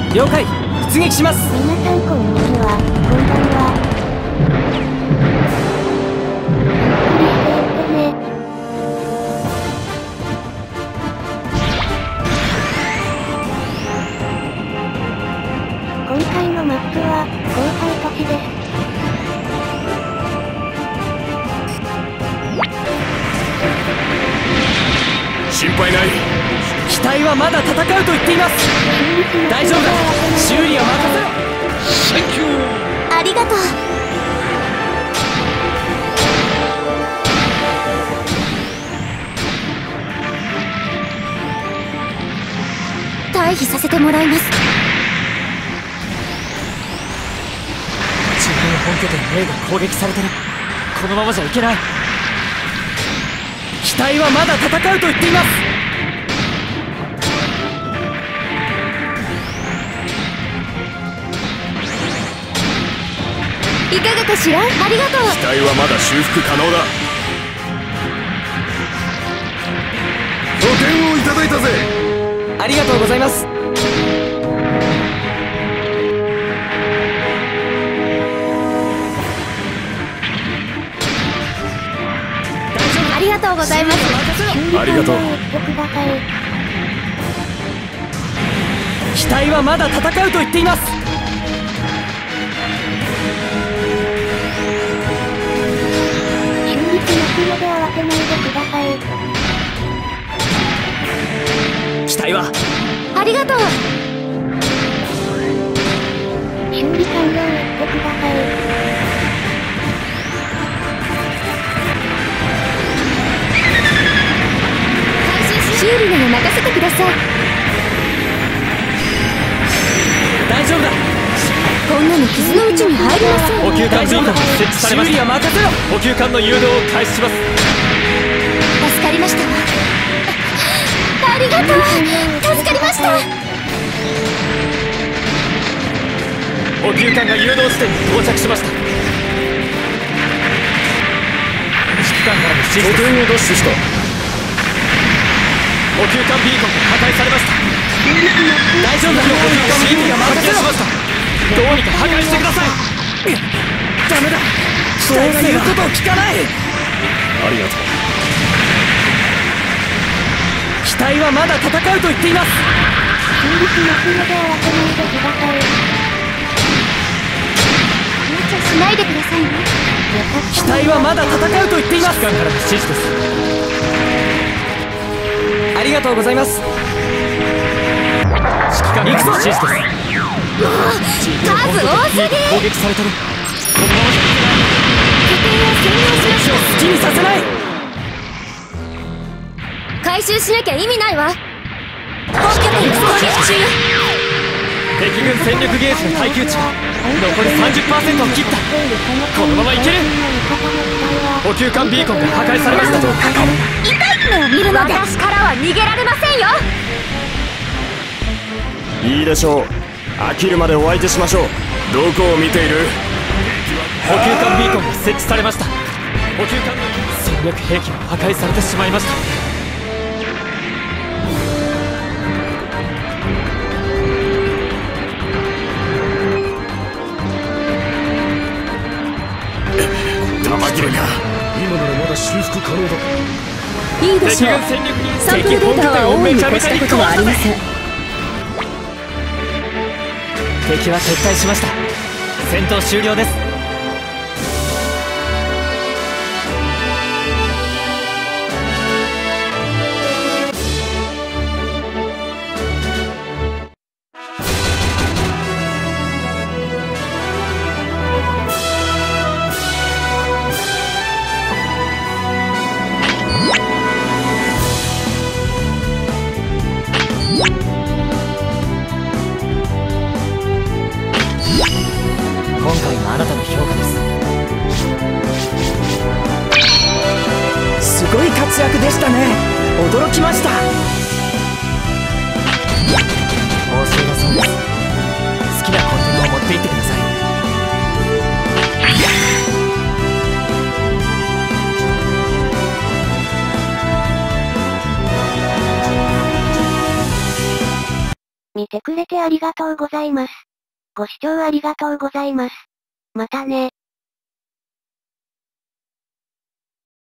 了解。出撃します。 皆さんこんにちは。こんばんは。ゆっくりしていってね。今回のマップは荒廃都市です。 心配ない。 機体はまだ戦うと言っています。大丈夫だ。修理は任せろ。 サンキュー。 ありがとう。退避させてもらいます。 自分の本拠点 A が攻撃されてる。このままじゃいけない。機体はまだ戦うと言っています。 いかがかしら。ありがとう。 機体はまだ修復可能だ。拠点をいただいたぜ。 ありがとうございます。 ありがとうございます。 ありがとう。 機体はまだ戦うと言っています。 修理しますので慌てないでください。 機体はありがとう。修理完了言ってください。修理なら任せてください。 大丈夫だ。 こんなの傷のうちに入りません。 補給管ビーコンが設置されました。修理は任せろ。補給管の誘導を開始します。 助かりましたわ。ありがとう。助かりました。 補給管が誘導地点に到着しました。指揮官からの指示。 拠点を奪取した。 補給管ビーコンが破壊されました。大丈夫だ。補給管ビーコンが発見しました。どうにか破壊してください。ダメだ。機体が言うことを聞かない。 ありがとう。 機体はまだ戦うと言っています。 修理しますので慌てないでください。無茶しないでくださいね。 機体はまだ戦うと言っています。指揮官からの指示です。ありがとうございます。指揮官からの指示です。 数多すぎ。 攻撃されてる。このままじゃいけない。 拠点を占領しましょう。 好きにさせない。 回収しなきゃ意味ないわ。本拠点攻撃中。 敵軍戦力ゲージの耐久値が残り 30% を切った。このままいける。補給管ビーコンが破壊されました。 痛い目を見るので私からは逃げられませんよ。 いいでしょう。飽きるまでお相手しましょう。どこを見ている。 補給管ビーコンが設置されました。補給管の戦略兵器が破壊されてしまいました。 玉切れか。今ならまだ修復可能だ。 いいでしょう。サンプルデータは大いに越したことはありません。 敵は撤退しました。戦闘終了です。今回のあなたの評価です。すごい活躍でしたね。驚きました。報酬がそうです。好きなコンテナを持って行ってください。 ミッいてくれてありがとうございます。ご視聴ありがとうございます。またね。